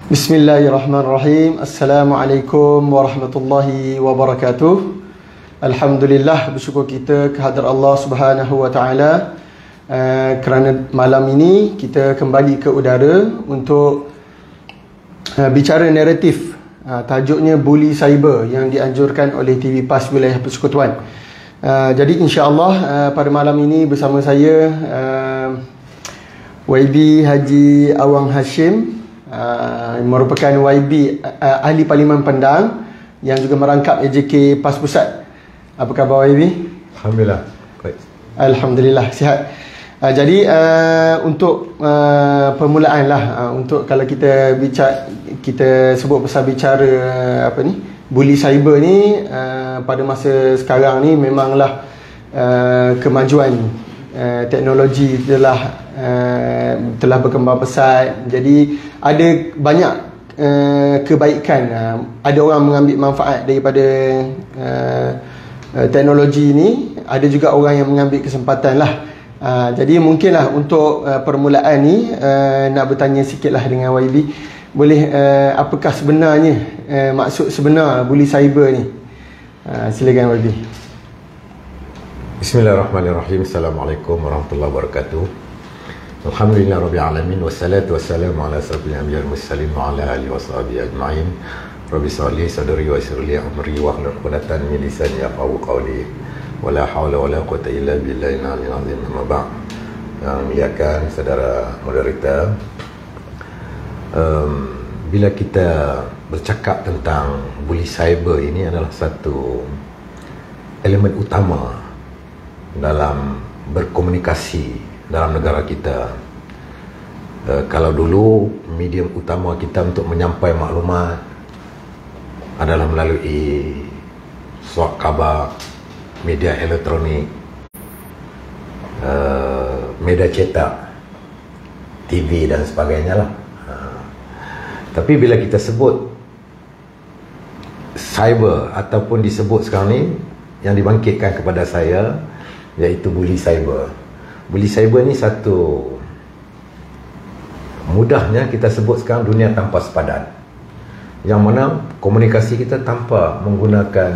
Bismillahirrahmanirrahim. Assalamualaikum warahmatullahi wabarakatuh. Alhamdulillah, bersyukur kita kehadrat Allah Subhanahu wa taala kerana malam ini kita kembali ke udara untuk bicara naratif. Tajuknya Bully Cyber yang dianjurkan oleh TV PAS Wilayah Persekutuan. Jadi insya-Allah pada malam ini bersama saya YB Haji Awang Hashim, merupakan YB Ahli Parlimen Pendang yang juga merangkap AJK PAS Pusat. Apa khabar YB? Alhamdulillah, baik. Alhamdulillah, sihat. Jadi untuk permulaan lah, untuk kalau kita sebut pasal bicara bully cyber ni, pada masa sekarang ni memanglah kemajuan teknologi telah berkembang pesat. Jadi ada banyak kebaikan. Ada orang mengambil manfaat daripada teknologi ni, ada juga orang yang mengambil kesempatan lah. Jadi mungkinlah untuk permulaan ni nak bertanya sikit lah dengan YB. Boleh, apakah sebenarnya maksud sebenar bully cyber ni? Silakan YB. Bismillahirrahmanirrahim. Assalamualaikum warahmatullahi wabarakatuh. Alhamdulillah rabbil alamin, wassalatu wassalamu ala asyrafil anbiya'i wal mursalin wa ala alihi washabihi ajma'in. Rabbi shrah li sadri wa yassir li amri wahlul 'uqdatam min lisani yafqahu qawli. Wala haula wala quwwata illa billahil aliyyil azim. Amma ba'd. Yang muliakan saudara moderator, bila kita bercakap tentang bully cyber, ini adalah satu elemen utama dalam berkomunikasi dalam negara kita. Kalau dulu medium utama kita untuk menyampaikan maklumat adalah melalui surat khabar, media elektronik, media cetak, TV dan sebagainya lah. Tapi bila kita sebut cyber ataupun disebut sekarang ni, yang dibangkitkan kepada saya iaitu bully cyber. Bully cyber ni satu, mudahnya kita sebut sekarang dunia tanpa sepadan, yang mana komunikasi kita tanpa menggunakan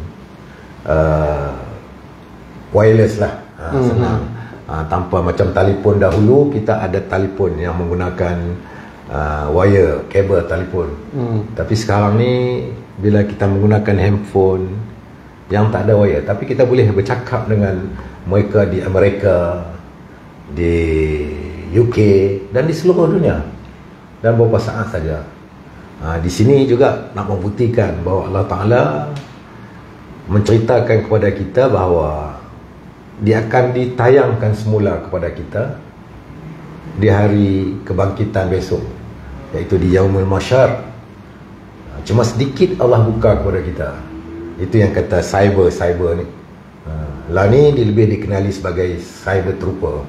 wireless lah, senang. Tanpa macam telefon dahulu, kita ada telefon yang menggunakan wire, kabel telefon. Tapi sekarang ni bila kita menggunakan handphone yang tak ada wire, tapi kita boleh bercakap dengan mereka di Amerika, di UK dan di seluruh dunia dalam beberapa saat saja. Di sini juga nak membuktikan bahawa Allah Ta'ala menceritakan kepada kita bahawa dia akan ditayangkan semula kepada kita di hari kebangkitan besok, iaitu di Yaumul Mahsyar. Cuma sedikit Allah buka kepada kita. Itu yang kata cyber ni. Lah ni dia lebih dikenali sebagai cyber trooper.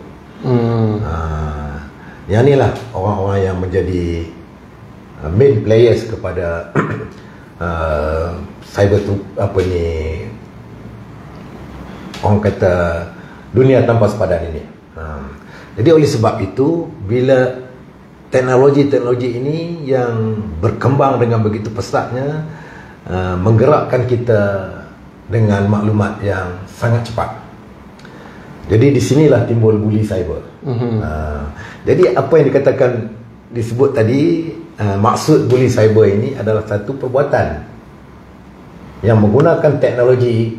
Yang ni lah orang-orang yang menjadi main players kepada cyber orang kata dunia tanpa sepadan ini. Jadi oleh sebab itu, bila teknologi ini yang berkembang dengan begitu pesatnya, menggerakkan kita dengan maklumat yang sangat cepat. Jadi di sinilah timbul bully cyber. Jadi apa yang disebut tadi, maksud bully cyber ini adalah satu perbuatan yang menggunakan teknologi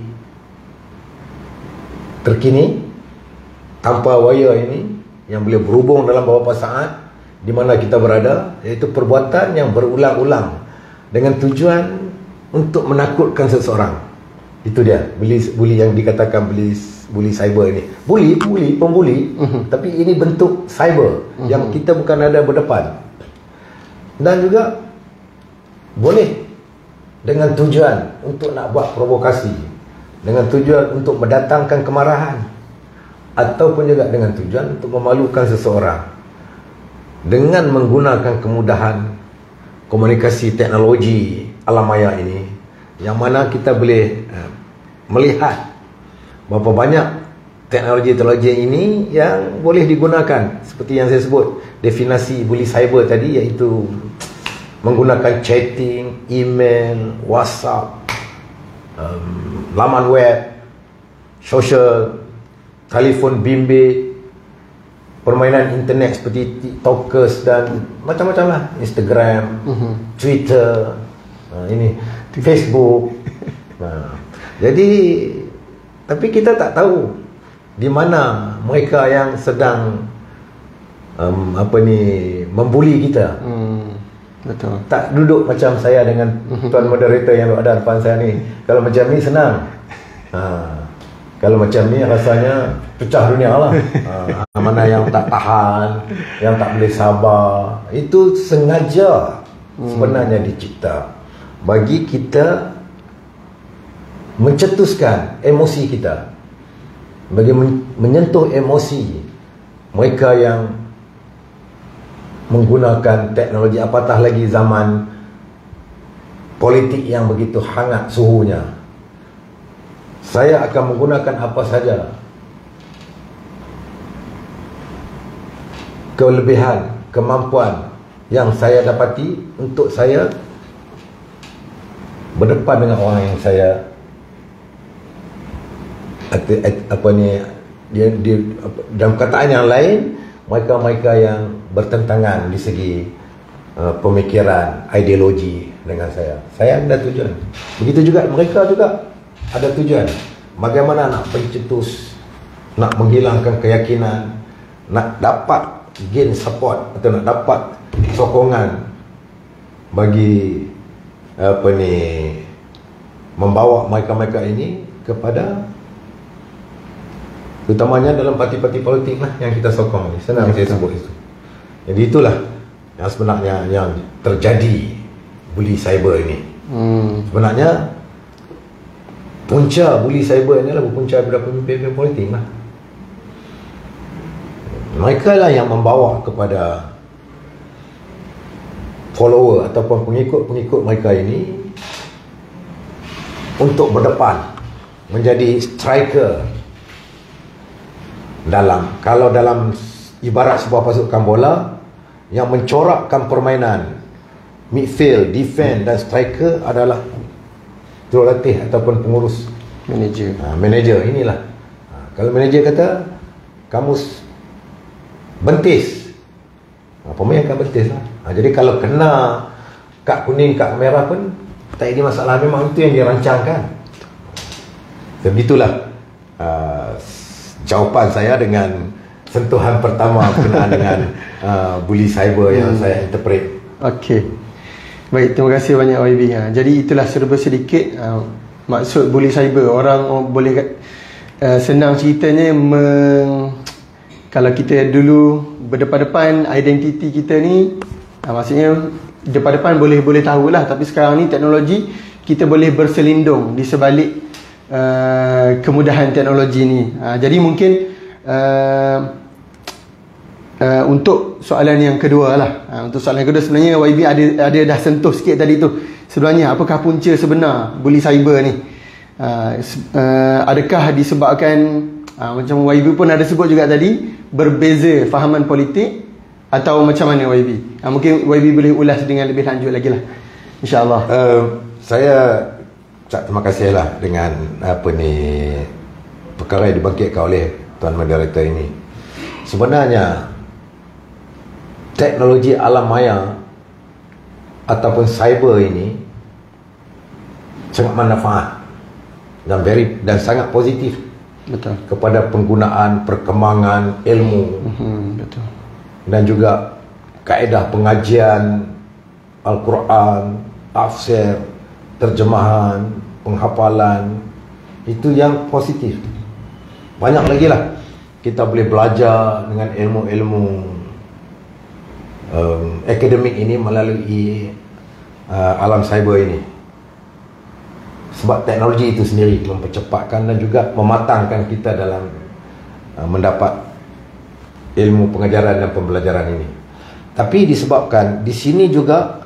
terkini tanpa wire ini, yang boleh berhubung dalam beberapa saat di mana kita berada, iaitu perbuatan yang berulang-ulang dengan tujuan untuk menakutkan seseorang. Itu dia bully yang dikatakan bully cyber ini. Pembuli, tapi ini bentuk cyber yang kita bukan ada berdepan. Dan juga boleh dengan tujuan untuk nak buat provokasi, dengan tujuan untuk mendatangkan kemarahan, ataupun juga dengan tujuan untuk memalukan seseorang, dengan menggunakan kemudahan komunikasi teknologi alam maya ini, yang mana kita boleh melihat berapa banyak teknologi ini yang boleh digunakan. Seperti yang saya sebut, definisi bully cyber tadi, iaitu menggunakan chatting, email, WhatsApp, laman web, social, telefon bimbit, permainan internet seperti TikTokers dan macam-macam lah, Instagram, Twitter, ini Facebook. Jadi tapi kita tak tahu di mana mereka yang sedang membuli kita. Betul. Tak duduk macam saya dengan tuan moderator yang ada depan saya ni. Kalau macam ni senang. Kalau macam ni rasanya pecah dunia lah. Mana yang tak tahan, yang tak boleh sabar. Itu sengaja sebenarnya dicipta bagi kita mencetuskan emosi kita, bagi menyentuh emosi mereka yang menggunakan teknologi, apatah lagi zaman politik yang begitu hangat suhunya. Saya akan menggunakan apa saja kelebihan, kemampuan yang saya dapati untuk saya berdepan dengan orang yang saya dalam kataan yang lain, mereka-mereka yang bertentangan di segi pemikiran, ideologi dengan saya. Saya ada tujuan. Begitu juga mereka juga ada tujuan. Bagaimana nak pencetus, nak menghilangkan keyakinan, nak dapat gain support atau nak dapat sokongan bagi membawa mereka-mereka ini kepada, utamanya dalam parti-parti politik lah yang kita sokong ni. Senang saya sebut itu. Jadi itulah yang sebenarnya yang terjadi bully cyber ini. Sebenarnya punca bully cyber ini adalah berpunca daripada pemimpin politik lah. Mereka lah yang membawa kepada follower ataupun pengikut-pengikut mereka ini untuk berdepan menjadi striker kalau dalam ibarat sebuah pasukan bola yang mencorakkan permainan midfield, defend dan striker adalah jurulatih ataupun pengurus, manager inilah. Kalau manager kata kamu bentis, pemain akan bentis lah. Jadi kalau kena kad kuning, kad merah pun tak ada masalah, memang itu yang dirancangkan. Begitulah jawapan saya dengan sentuhan pertama berkenaan dengan bully cyber yang saya interpret. Okey. Baik, terima kasih banyak YB. Jadi itulah serba sedikit maksud bully cyber. Orang boleh senang ceritanya kalau kita dulu berdepan-depan identiti kita ni, maksudnya depan-depan boleh tahulah, tapi sekarang ni teknologi kita boleh berselindung di sebalik kemudahan teknologi ni. Jadi mungkin untuk soalan yang kedua lah, untuk soalan yang kedua sebenarnya YB ada dah sentuh sikit tadi tu. Sebenarnya apakah punca sebenar bully cyber ni? Adakah disebabkan macam YB pun ada sebut juga tadi, berbeza fahaman politik, atau macam mana YB? Mungkin YB boleh ulas dengan lebih lanjut lagi lah, InsyaAllah. Saya terima kasih lah dengan perkara yang dibangkitkan oleh Tuan Moderator ini. Sebenarnya teknologi alam maya ataupun cyber ini sangat manfaat dan sangat positif. Betul. Kepada penggunaan perkembangan ilmu. Betul. Dan juga kaedah pengajian Al-Quran, tafsir, terjemahan, penghafalan, itu yang positif. Banyak lagi lah kita boleh belajar dengan ilmu-ilmu akademik ini melalui alam cyber ini. Sebab teknologi itu sendiri mempercepatkan dan juga mematangkan kita dalam mendapat ilmu pengajaran dan pembelajaran ini. Tapi disebabkan di sini juga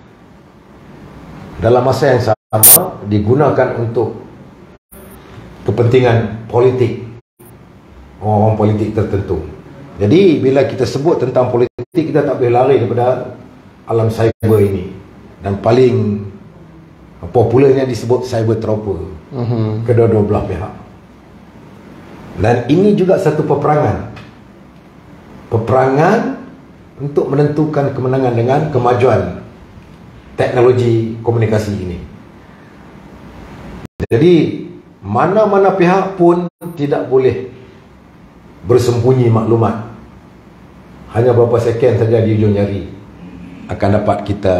dalam masa yang sama digunakan untuk kepentingan politik, orang politik tertentu. Jadi bila kita sebut tentang politik, kita tak boleh lari daripada alam cyber ini. dan paling popularnya disebut cyber trooper. Kedua-dua belah pihak. Dan ini juga satu peperangan untuk menentukan kemenangan dengan kemajuan teknologi komunikasi ini. Jadi mana-mana pihak pun tidak boleh bersembunyi maklumat. Hanya beberapa seken saja di ujung jari akan dapat kita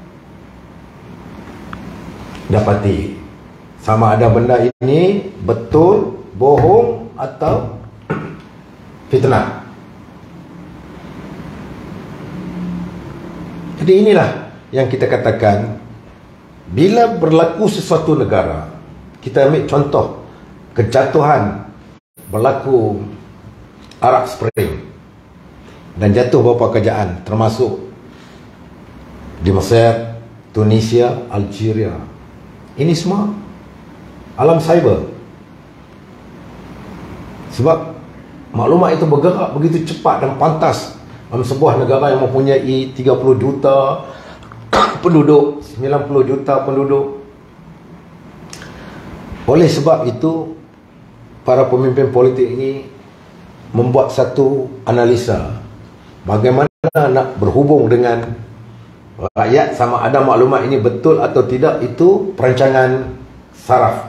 dapati sama ada benda ini betul, bohong atau fitnah. Jadi inilah yang kita katakan, bila berlaku sesuatu negara, kita ambil contoh kejatuhan berlaku Arab Spring dan jatuh beberapa kerajaan termasuk di Mesir, Tunisia, Algeria. Ini semua alam cyber. Sebab maklumat itu bergerak begitu cepat dan pantas dalam sebuah negara yang mempunyai 30 juta penduduk, 90 juta penduduk. Oleh sebab itu, para pemimpin politik ini membuat satu analisa bagaimana nak berhubung dengan rakyat, sama ada maklumat ini betul atau tidak. Itu perancangan saraf.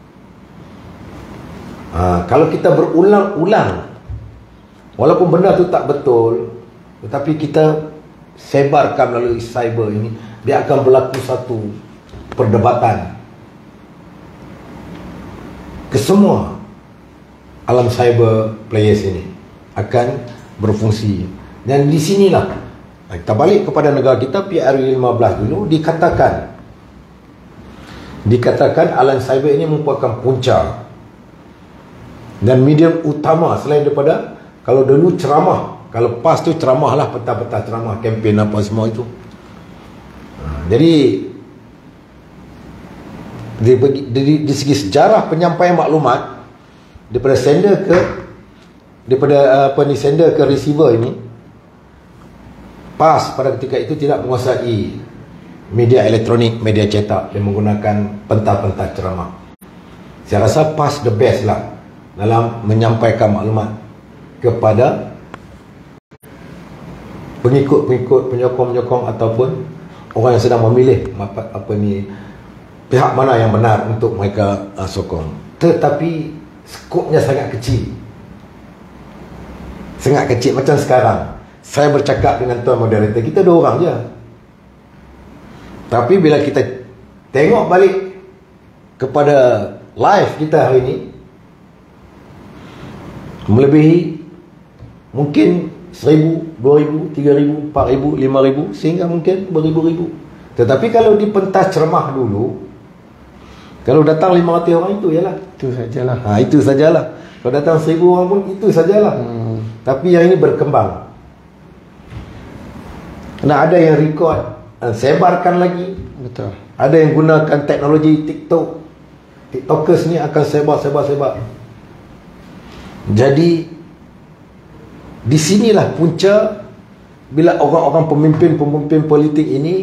Kalau kita berulang-ulang, walaupun benda itu tak betul, tetapi kita sebarkan melalui cyber ini, dia akan berlaku satu perdebatan ke semua alam cyber players ini akan berfungsi. Dan di sinilah kita balik kepada negara kita, PRU 15 dulu dikatakan alam cyber ini merupakan punca dan medium utama selain daripada, kalau dulu ceramah, kalau PAS tu ceramah lah, peta-peta ceramah, kempen apa semua itu. Jadi di segi sejarah penyampaian maklumat daripada sender ke receiver ini, PAS pada ketika itu tidak menguasai media elektronik, media cetak, dia menggunakan penta-penta ceramah. Saya rasa PAS the best lah dalam menyampaikan maklumat kepada pengikut-pengikut, penyokong-penyokong ataupun orang yang sedang memilih pihak mana yang benar untuk mereka sokong. Tetapi skopnya sangat kecil. Sangat kecil. Macam sekarang saya bercakap dengan tuan moderator, kita 2 orang je. Tapi bila kita tengok balik kepada live kita hari ini, melebihi mungkin 1,000, 2,000, 3,000, 4,000, 5,000, sehingga mungkin beribu-ribu. Tetapi kalau di pentas ceramah dulu, kalau datang 500 orang, itu ialah Itu sajalah. itu sajalah. Kalau datang 1,000 orang pun itu sajalah. Tapi yang ini berkembang. Nah, ada yang record dan sebarkan lagi. Betul. Ada yang gunakan teknologi TikTok. TikTokers ni akan sebar. Jadi di sinilah punca bila orang-orang pemimpin politik ini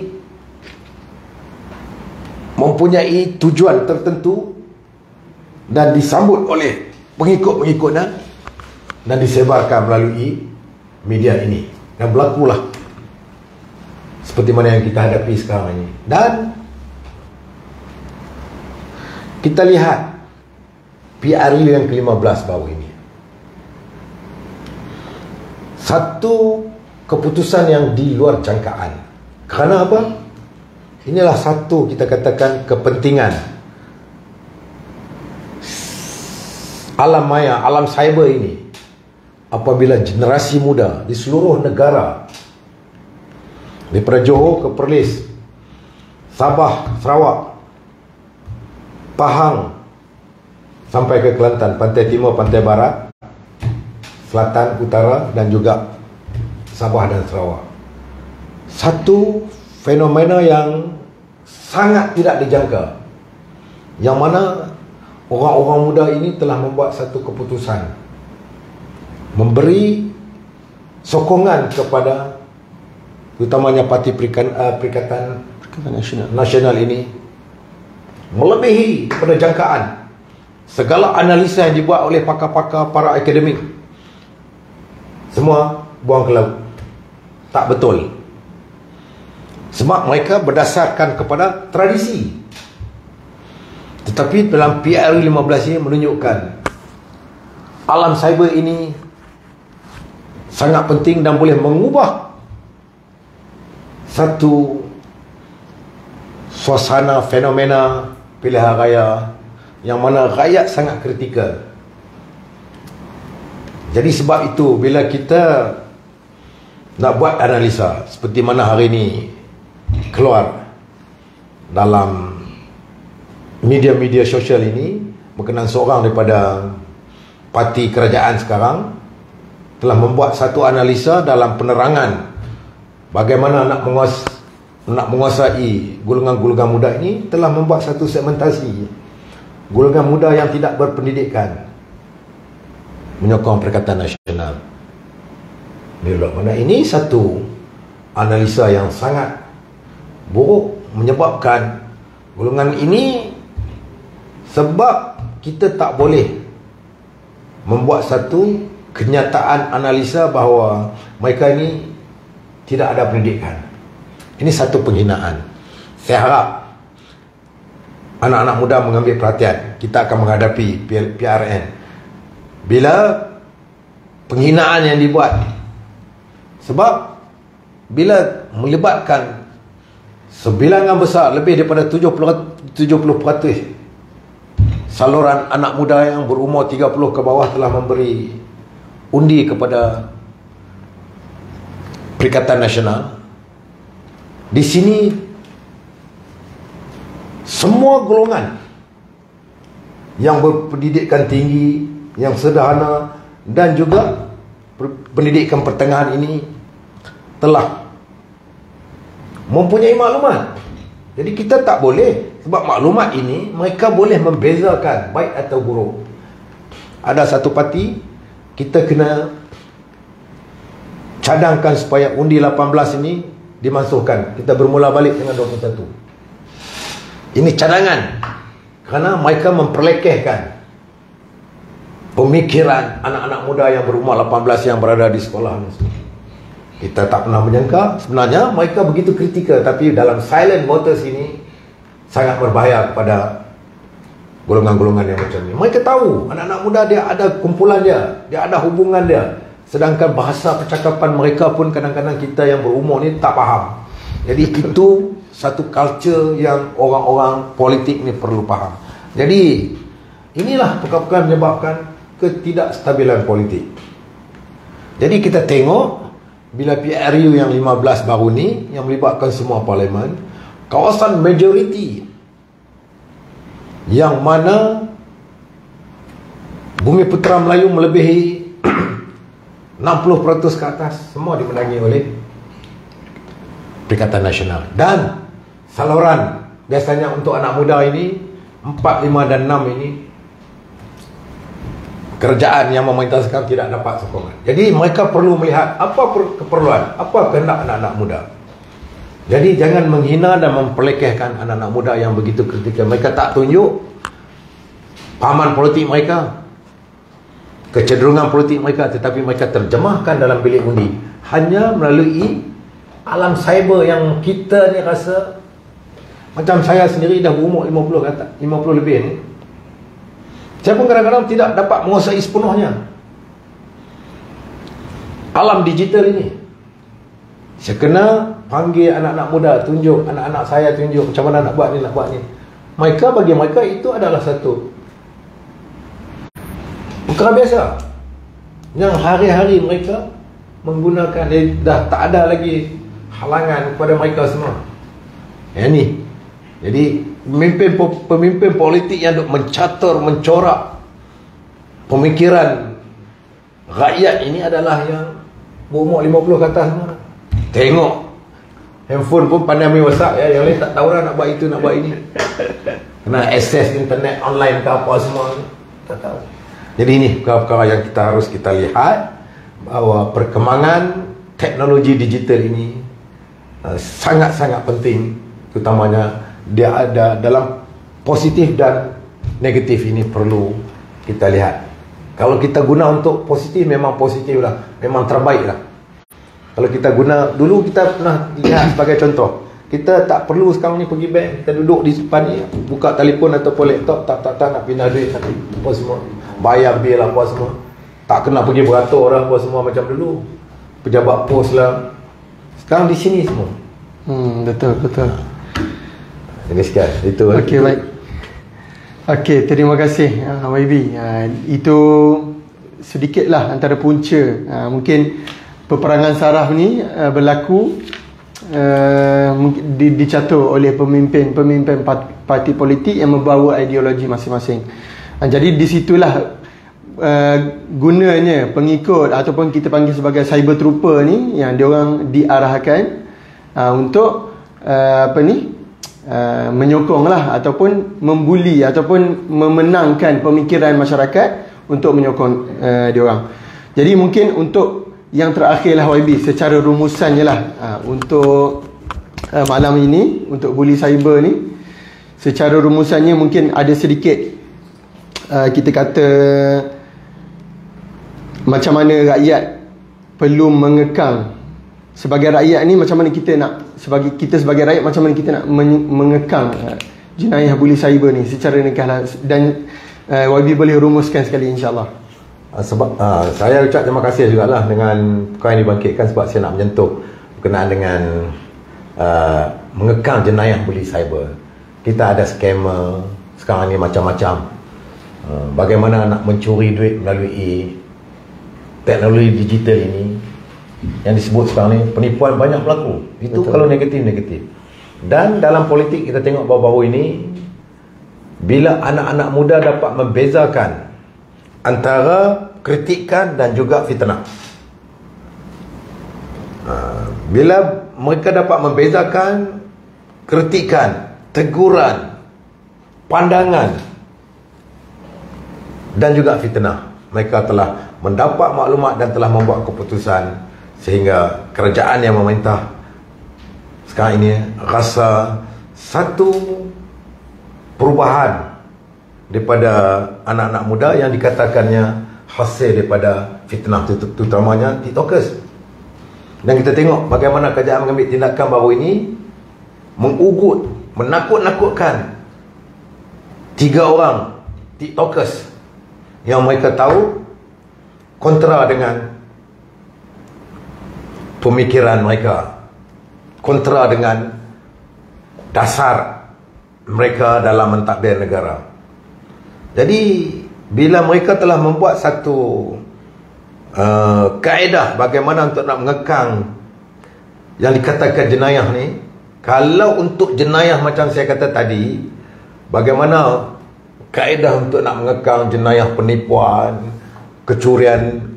mempunyai tujuan tertentu dan disambut oleh pengikut-pengikutnya dan disebarkan melalui media ini, dan berlakulah seperti mana yang kita hadapi sekarang ini. Dan kita lihat PRU yang ke-15 baru ini, satu keputusan yang di luar jangkaan. Kerana apa? Inilah satu, kita katakan, kepentingan alam maya, alam cyber ini. Apabila generasi muda di seluruh negara, daripada Johor ke Perlis, Sabah, Sarawak, Pahang sampai ke Kelantan, pantai timur, pantai barat, selatan, utara, dan juga Sabah dan Sarawak. Satu fenomena yang sangat tidak dijangka, yang mana orang-orang muda ini telah membuat satu keputusan, memberi sokongan kepada utamanya Parti Perikatan nasional ini melebihi daripada jangkaan. Segala analisa yang dibuat oleh pakar-pakar, para akademik, semua buang ke laut. Tak betul. Sebab mereka berdasarkan kepada tradisi. Tetapi dalam PRU 15 ini menunjukkan alam cyber ini sangat penting dan boleh mengubah satu suasana fenomena pilihan raya yang mana rakyat sangat kritikal. Jadi sebab itu bila kita nak buat analisa seperti mana hari ini keluar dalam media-media sosial ini berkenaan seorang daripada parti kerajaan sekarang telah membuat satu analisa dalam penerangan bagaimana nak menguasai golongan-golongan muda ini, telah membuat satu segmentasi golongan muda yang tidak berpendidikan menyokong Perikatan Nasional. Mana ini satu analisa yang sangat buruk, menyebabkan golongan ini, sebab kita tak boleh membuat satu kenyataan analisa bahawa mereka ini tidak ada pendidikan. Ini satu penghinaan. Saya harap anak-anak muda mengambil perhatian. Kita akan menghadapi PRN. Bila penghinaan yang dibuat, sebab bila melibatkan sebilangan besar, lebih daripada 70% saluran anak muda yang berumur 30 ke bawah telah memberi undi kepada Perikatan Nasional. Di sini semua golongan yang berpendidikan tinggi, yang sederhana dan juga pendidikan pertengahan ini telah mempunyai maklumat. Jadi kita tak boleh, sebab maklumat ini mereka boleh membezakan baik atau buruk. Ada satu parti, kita kena cadangkan supaya undi 18 ini dimansuhkan. Kita bermula balik dengan 21. Ini cadangan, kerana mereka memperlekehkan pemikiran anak-anak muda yang berumur 18 yang berada di sekolah. Kita tak pernah menyangka sebenarnya mereka begitu kritikal, tapi dalam silent voters ini sangat berbahaya kepada golongan-golongan yang macam ni. Mereka tahu anak-anak muda dia ada kumpulan dia ada hubungan dia. Sedangkan bahasa percakapan mereka pun kadang-kadang kita yang berumur ni tak faham. Jadi itu satu culture yang orang-orang politik ni perlu faham. Jadi inilah perkara-perkara menyebabkan ketidakstabilan politik. Jadi kita tengok bila PRU yang 15 baru ni yang melibatkan semua parlimen, kawasan majoriti yang mana Bumi Putera Melayu melebihi 60% ke atas, semua dimenangi oleh Perikatan Nasional. Dan saluran biasanya untuk anak muda ini 4, 5 dan 6 ini kerajaan yang memerintah sekarang tidak dapat sokongan. Jadi mereka perlu melihat apa keperluan, apa kehendak anak-anak muda. Jadi jangan menghina dan memperlekehkan anak-anak muda yang begitu kritikal. Mereka tak tunjuk pahaman politik mereka, kecenderungan politik mereka, tetapi mereka terjemahkan dalam bilik undi hanya melalui alam cyber yang kita ni rasa, macam saya sendiri dah berumur 50 kata 50 lebih ni, saya pun kadang-kadang tidak dapat menguasai sepenuhnya alam digital ini. Saya kena panggil anak-anak muda, tunjuk anak-anak saya, tunjuk macam mana nak buat ni, nak buat ni. Mereka, bagi mereka itu adalah satu perkara biasa yang hari-hari mereka menggunakan. Dah tak ada lagi halangan kepada mereka semua. Yang ni. Jadi pemimpin politik yang duk mencatur, mencorak pemikiran rakyat ini adalah yang berumur 50 ke atas semua. Tengok handphone pun pandai main WhatsApp ya. Yang lain tak tahu lah nak buat itu, nak buat ini. Kena akses internet online ke apa semua, tak tahu. Jadi ini perkara-perkara yang kita lihat, bahawa perkembangan teknologi digital ini sangat-sangat penting terutamanya dia ada dalam positif dan negatif. Ini perlu kita lihat. Kalau kita guna untuk positif, memang positif lah, memang terbaik lah. Kalau kita guna, dulu kita pernah lihat sebagai contoh, kita tak perlu sekarang ni pergi bank, kita duduk di depan ni, buka telefon ataupun laptop, tak nak pindah duit, apa semua, bayar bil apa semua, tak kena pergi beratur lah apa semua macam dulu, pejabat pos lah. Sekarang di sini semua. Betul. Ini sekian, itu. Okey, baik. Okey, terima kasih YB. Itu sedikitlah antara punca. Mungkin peperangan saraf ni berlaku dicatur oleh pemimpin parti politik yang membawa ideologi masing-masing. Jadi di situlah gunanya pengikut ataupun kita panggil sebagai cyber trooper ni, yang diorang diarahkan untuk menyokonglah ataupun membuli ataupun memenangkan pemikiran masyarakat untuk menyokong diorang. Jadi mungkin untuk yang terakhirlah YB, secara rumusannya lah untuk malam ini, untuk bully cyber ni, secara rumusannya mungkin ada sedikit kita kata macam mana rakyat perlu mengekang. Sebagai rakyat ni macam mana kita nak, sebagai rakyat macam mana kita nak mengekang jenayah bully cyber ni secara negara. Dan YB boleh rumuskan sekali insya-Allah. Sebab saya ucap terima kasih jugalah dengan perkara yang dibangkitkan, sebab saya nak menyentuh berkenaan dengan mengekang jenayah bully cyber. Kita ada scammer sekarang ni macam-macam. Bagaimana nak mencuri duit melalui teknologi digital ini yang disebut sekarang ni, penipuan banyak berlaku. Itu betul. Kalau negatif. Dan dalam politik kita tengok baru-baru ini, bila anak-anak muda dapat membezakan antara kritikan dan juga fitnah. Bila mereka dapat membezakan kritikan, teguran, pandangan dan juga fitnah, mereka telah mendapat maklumat dan telah membuat keputusan, sehingga kerajaan yang memerintah sekarang ini rasa satu perubahan daripada anak-anak muda yang dikatakannya hasil daripada fitnah, terutamanya TikTokers. Dan kita tengok bagaimana kerajaan mengambil tindakan baru ini, mengugut, menakut-nakutkan 3 orang TikTokers yang mereka tahu kontra dengan pemikiran mereka, kontra dengan dasar mereka dalam mentadbir negara. Jadi bila mereka telah membuat satu kaedah bagaimana untuk nak mengekang yang dikatakan jenayah ni, kalau untuk jenayah macam saya kata tadi, bagaimana kaedah untuk nak mengekang jenayah penipuan, kecurian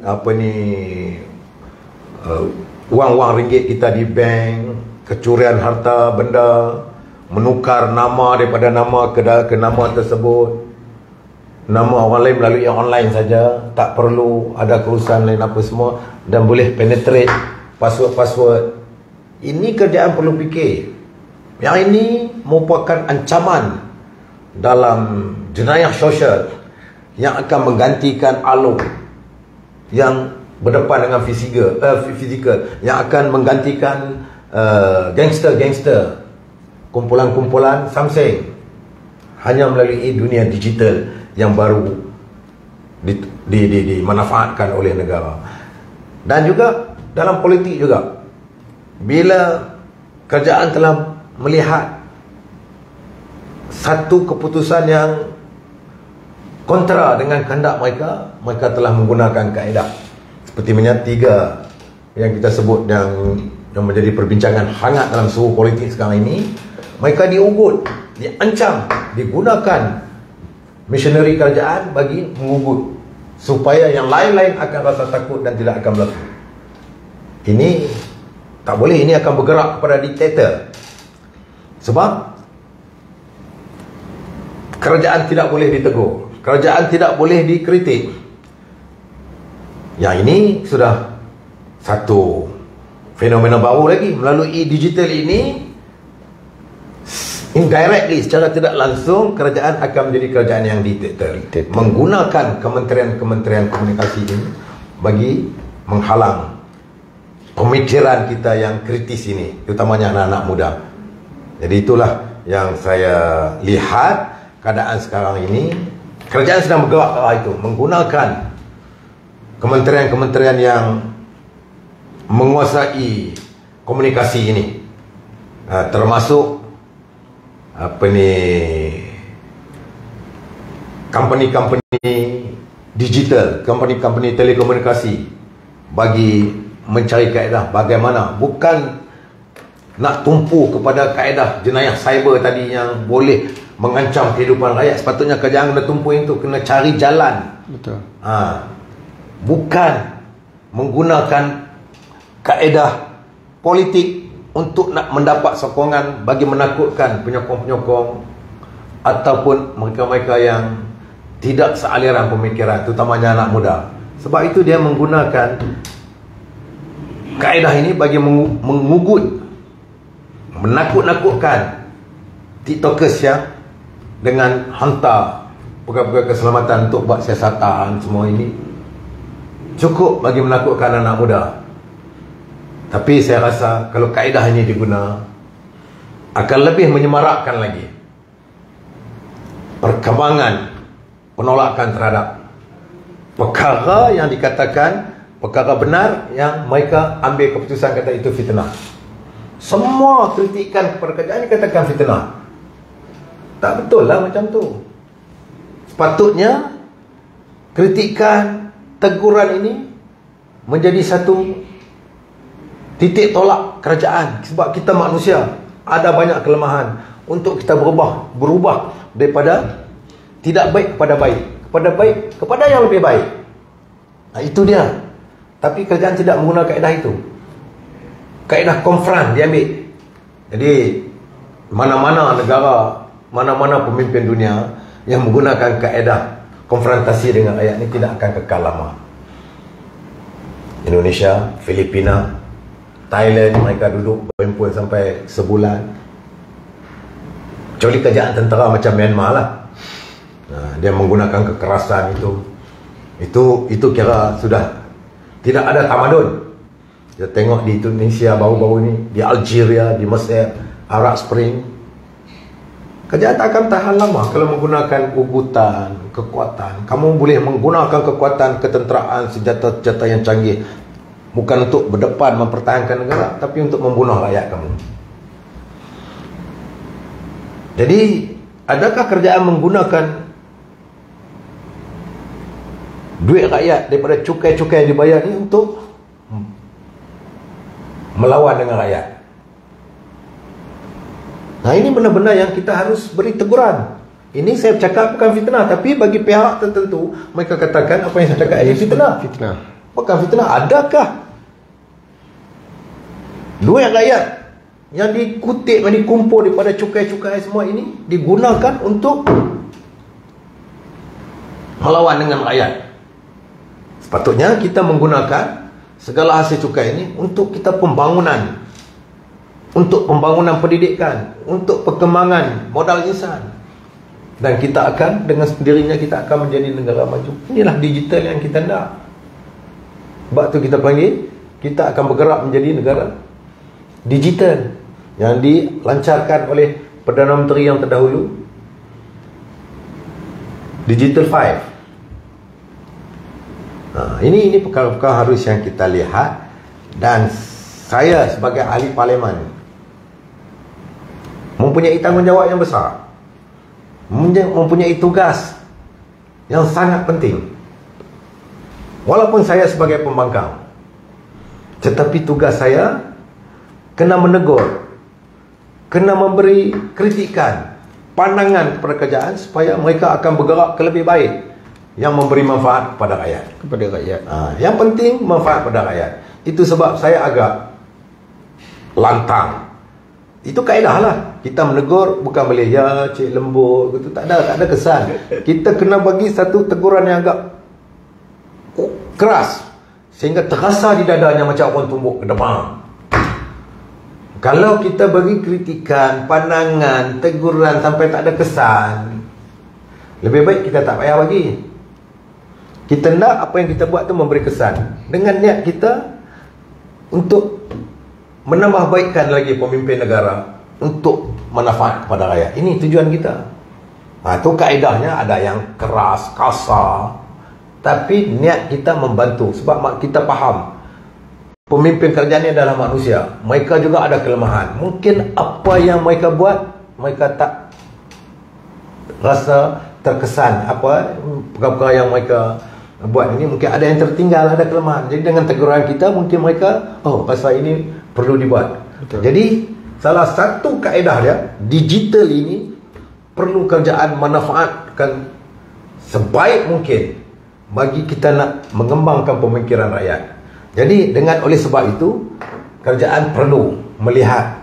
wang-wang ringgit kita di bank, kecurian harta benda, menukar nama daripada nama ke nama tersebut, nama orang lain melalui yang online saja, tak perlu ada kerusakan lain apa semua, dan boleh penetrate password. Ini kerjaan perlu fikir. Yang ini merupakan ancaman dalam jenayah sosial yang akan menggantikan alung yang berdepan dengan fizikal, yang akan menggantikan gangster, kumpulan-kumpulan Samseng, hanya melalui dunia digital yang baru dimanfaatkan oleh negara. Dan juga dalam politik juga, bila kerajaan telah melihat satu keputusan yang kontra dengan kehendak mereka, mereka telah menggunakan kaedah seperti 3 yang kita sebut, yang menjadi perbincangan hangat dalam suhu politik sekarang ini. Mereka diugut, diancam, digunakan misioneri kerajaan bagi mengugut, supaya yang lain-lain akan rasa takut dan tidak akan berlaku. Ini tak boleh, ini akan bergerak kepada diktator. Sebab kerajaan tidak boleh ditegur, kerajaan tidak boleh dikritik. Yang ini sudah satu fenomena baru lagi. Melalui digital ini, indirectly, secara tidak langsung, kerajaan akan menjadi kerajaan yang diktator, menggunakan kementerian-kementerian komunikasi ini bagi menghalang pemikiran kita yang kritis ini, terutamanya anak-anak muda. Jadi itulah yang saya lihat keadaan sekarang ini. Kerajaan sedang bergerak ke arah itu, menggunakan kementerian-kementerian yang menguasai komunikasi ini, termasuk company-company digital, company-company telekomunikasi, bagi mencari kaedah bagaimana, bukan nak tumpu kepada kaedah jenayah cyber tadi yang boleh mengancam kehidupan rakyat. Sepatutnya kerajaan kena tumpu itu, kena cari jalan. Betul. Bukan menggunakan kaedah politik untuk nak mendapat sokongan bagi menakutkan penyokong-penyokong ataupun mereka-mereka yang tidak sealiran pemikiran, terutamanya anak muda. Sebab itu dia menggunakan kaedah ini bagi mengugut, menakut-nakutkan tiktokers yang dengan hantar perkara-perkara keselamatan untuk buat siasatan semua ini. Cukup bagi menakutkan anak muda. Tapi saya rasa kalau kaedah ini diguna, akan lebih menyemarakkan lagi perkembangan penolakan terhadap perkara yang dikatakan perkara benar, yang mereka ambil keputusan kata itu fitnah. Semua kritikan kepada kerajaan dikatakan fitnah. Tak betul lah macam tu. Sepatutnya kritikan, teguran ini menjadi satu titik tolak kerajaan. Sebab kita manusia ada banyak kelemahan. Untuk kita berubah daripada tidak baik kepada baik, kepada baik kepada yang lebih baik. Itu dia. Tapi kerajaan tidak menggunakan kaedah itu. Kaedah konfront diambil. Jadi mana-mana negara, mana-mana pemimpin dunia yang menggunakan kaedah konfrontasi dengan rakyat ini tidak akan kekal lama. Indonesia, Filipina, Thailand, mereka duduk berhimpun sampai sebulan. Kecuali kerajaan tentera macam Myanmar lah. Dia menggunakan kekerasan itu kira sudah tidak ada tamadun. Kita tengok di Indonesia baru-baru ni, di Algeria, di Mesir, Arab Spring. Kerajaan tak akan tahan lama kalau menggunakan ugutan, kekuatan. Kamu boleh menggunakan kekuatan ketenteraan, senjata-senjata yang canggih, bukan untuk berdepan mempertahankan negara, tapi untuk membunuh rakyat kamu. Jadi, adakah kerajaan menggunakan duit rakyat daripada cukai-cukai yang dibayar ni untuk melawan dengan rakyat? Nah, ini benar-benar yang kita harus beri teguran. Ini saya cakap bukan fitnah, tapi bagi pihak tertentu mereka katakan apa yang saya cakap ini fitnah. Bukan fitnah. Adakah duit rakyat yang dikutip, yang dikumpul daripada cukai-cukai semua ini digunakan untuk melawan dengan rakyat? Sepatutnya kita menggunakan segala hasil cukai ini untuk kita pembangunan, untuk pembangunan pendidikan, untuk perkembangan modal insan. Dan kita akan dengan sendirinya kita akan menjadi negara maju. Inilah digital yang kita nak. Sebab tu kita panggil, kita akan bergerak menjadi negara digital yang dilancarkan oleh Perdana Menteri yang terdahulu, Digital 5. Ini perkara-perkara harus yang kita lihat. Dan saya sebagai ahli parlimen mempunyai tanggungjawab yang besar, mempunyai tugas yang sangat penting. Walaupun saya sebagai pembangkang, tetapi tugas saya kena menegur, kena memberi kritikan, pandangan kepada kerajaan supaya mereka akan bergerak ke lebih baik, yang memberi manfaat kepada rakyat. Yang penting manfaat kepada rakyat. Itu sebab saya agak lantang. Itu kaedah lah. Kita menegur bukan boleh ya cik lembut gitu. Tak ada kesan. Kita kena bagi satu teguran yang agak keras sehingga terasa di dadanya macam orang tumbuk ke depan. Kalau kita bagi kritikan, pandangan, teguran sampai tak ada kesan, lebih baik kita tak payah bagi. Kita nak apa yang kita buat tu memberi kesan, dengan niat kita untuk menambah baikkan lagi pemimpin negara, untuk manfaat kepada rakyat. Ini tujuan kita. Itu kaedahnya. Ada yang keras, kasar, tapi niat kita membantu. Sebab kita faham pemimpin kerajaan ini adalah manusia. Mereka juga ada kelemahan. Mungkin apa yang mereka buat, mereka tak rasa terkesan. Perkara-perkara yang mereka buat ini mungkin ada yang tertinggal, ada kelemahan. Jadi dengan teguran kita, mungkin mereka, rasa ini perlu dibuat. Betul. Jadi salah satu kaedah dia, digital ini perlu kerajaan manfaatkan sebaik mungkin bagi kita nak mengembangkan pemikiran rakyat. Jadi oleh sebab itu, kerajaan perlu melihat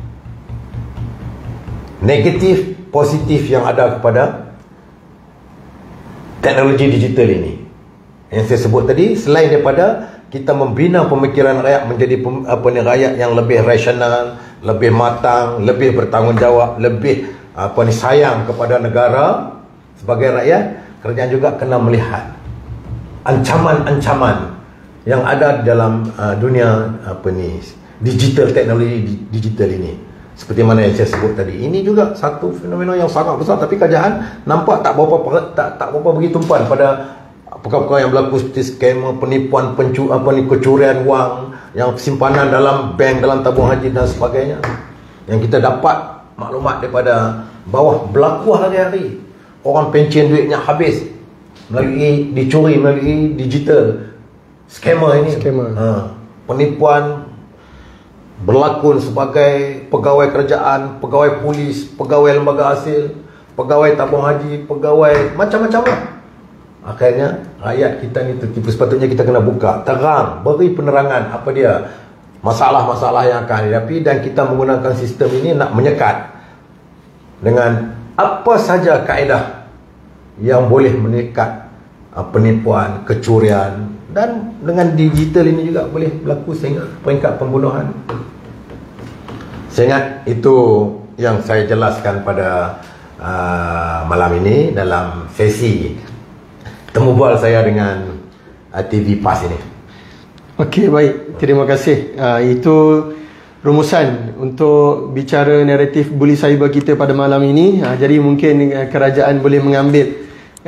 negatif, positif yang ada kepada teknologi digital ini. Yang saya sebut tadi, selain daripada kita membina pemikiran rakyat menjadi rakyat yang lebih rasional, lebih matang, lebih bertanggungjawab, lebih sayang kepada negara sebagai rakyat, kerajaan juga kena melihat ancaman-ancaman yang ada dalam dunia digital, teknologi digital ini. Seperti mana yang saya sebut tadi, ini juga satu fenomena yang sangat besar, tapi kerajaan nampak tak berapa bagi tumpuan pada perkara-perkara yang berlaku seperti skema penipuan, kecurian wang, yang simpanan dalam bank, dalam tabung haji dan sebagainya, yang kita dapat maklumat daripada bawah berlaku hari-hari. Orang pencen duitnya habis dicuri melalui digital. Skema ini, penipuan berlakon sebagai pegawai kerajaan, pegawai polis, pegawai lembaga hasil, pegawai tabung haji, pegawai macam-macam lah. Akhirnya rakyat kita ni tertipu. Sepatutnya kita kena buka, terang, beri penerangan apa dia masalah-masalah yang akan dihadapi, dan kita menggunakan sistem ini nak menyekat dengan apa saja kaedah yang boleh menyekat penipuan, kecurian. Dan dengan digital ini juga boleh berlaku sehingga peringkat pembunuhan. Saya ingat itu yang saya jelaskan pada malam ini dalam sesi temu bual saya dengan TV PAS ini. Okey, baik. Terima kasih. Itu rumusan untuk bicara naratif bully cyber kita pada malam ini. Jadi mungkin kerajaan boleh mengambil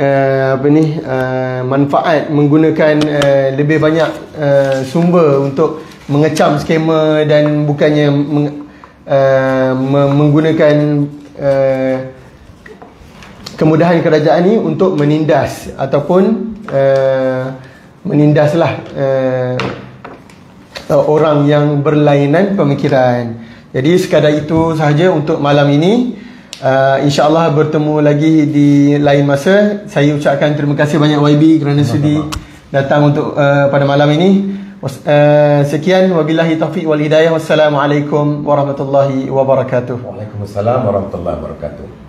manfaat menggunakan lebih banyak sumber untuk mengecam skema, dan bukannya menggunakan kemudahan kerajaan ini untuk menindas ataupun menindaslah orang yang berlainan pemikiran. Jadi sekadar itu sahaja untuk malam ini. InsyaAllah bertemu lagi di lain masa. Saya ucapkan terima kasih banyak YB kerana sudi datang untuk pada malam ini. Sekian, wabillahi taufiq wal hidayah. Wassalamualaikum warahmatullahi wabarakatuh. Waalaikumsalam warahmatullahi wabarakatuh.